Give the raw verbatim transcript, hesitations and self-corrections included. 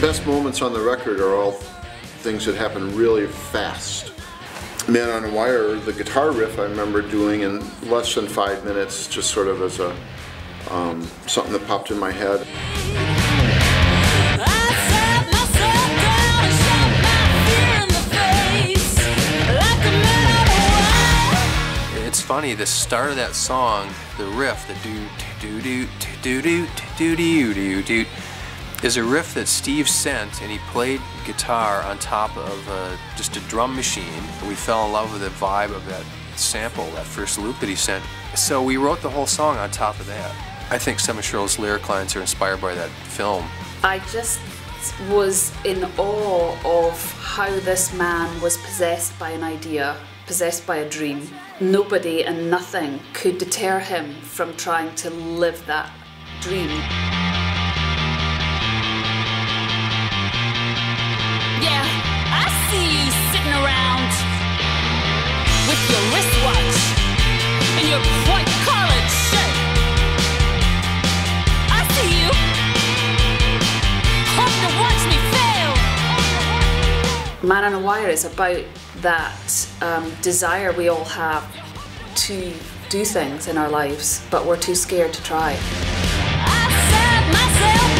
best moments on the record are all things that happen really fast. Man on a Wire, the guitar riff I remember doing in less than five minutes, just sort of as a um, something that popped in my head. It's funny, the start of that song, the riff, the do do do do do do do do do, is a riff that Steve sent, and he played guitar on top of uh, just a drum machine. We fell in love with the vibe of that sample, that first loop that he sent. So we wrote the whole song on top of that. I think some of Cheryl's lyric lines are inspired by that film. I just was in awe of how this man was possessed by an idea, possessed by a dream. Nobody and nothing could deter him from trying to live that dream. Yeah, I see you sitting around with your wristwatch and your white collared shirt. I see you. Hope to watch me fail. Man on a Wire is about that um, desire we all have to do things in our lives, but we're too scared to try. I set myself